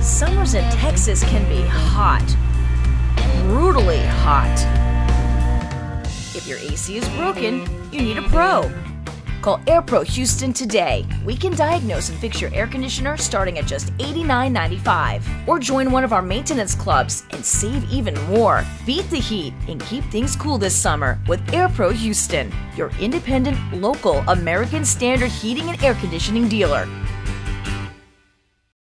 Summers in Texas can be hot. Brutally hot. If your AC is broken, you need a pro. Call AirPro Houston today. We can diagnose and fix your air conditioner starting at just $89.95. Or join one of our maintenance clubs and save even more. Beat the heat and keep things cool this summer with AirPro Houston, your independent, local, American Standard heating and air conditioning dealer.